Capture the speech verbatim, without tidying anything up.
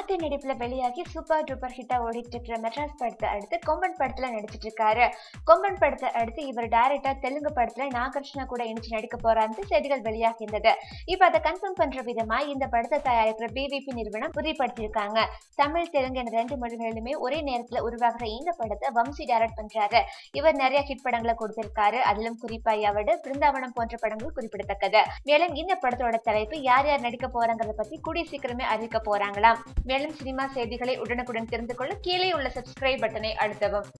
மம்முட்டி நடிப்புல வெளியாகி super duper ஹிட்டா ஓடிட்டு இருக்கிற மெட்ராஸ் படத்தை அடுத்து கொம்பன் படத்துல நடிச்சிட்டு இருக்காரு. கொம்பன் படத்தை அடுத்து இவர் டைரக்டா தெலுங்கு படத்துல நாகார்ஜுனா கூட இணைச்சு நடிக்க போறான்னு செய்திகள் வெளியாகி இருந்தது. இப்ப அதை கன்ஃபார்ம் பண்ற விதமா இந்த படத்தை தயாரிக்கிற பிவிபி நிறுவனம் உறுதிப்படுத்தியிருக்காங்க. தமிழ் தெலுங்கு என ரெண்டு மொழிகளிலுமே ஒரே நேரத்துல உருவாகிற இந்த படத்தை வம்சி டைரக்ட் பண்றாரு. இவர் நிறைய ஹிட் படங்களை கொடுத்திருக்காரு. அதிலும் குறிப்பா யவடு, பிருந்தாவனம் போன்ற படங்கள் குறிப்பிடத்தக்கது. மேலும் இந்த படத்தோட தலைப்பு யார் யார் நடிக்க போறாங்கிறத பத்தி கூடிய சீக்கிரமே அறிவிக்க போறாங்களாம். மேலும் சினிமா செய்திகளை உடனுக்குடன் தெரிந்து கொள்ள கீழே உள்ள சப்ஸ்கிரைப் பட்டனை அழுத்தவும்.